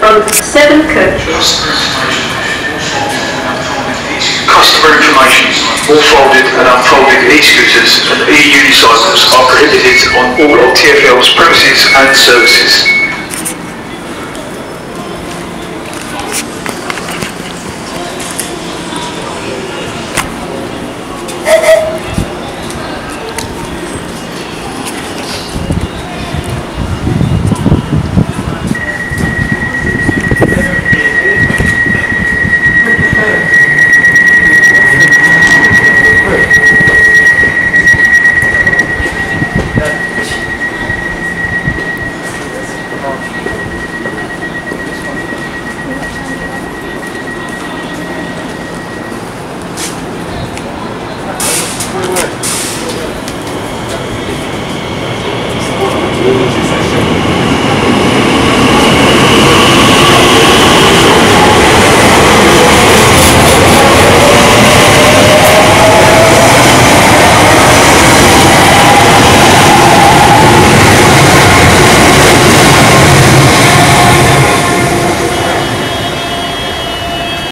both 7 coaches. Customer information, all folded and unfolded e-scooters and e-unicycles are prohibited on all of TFL's premises and services.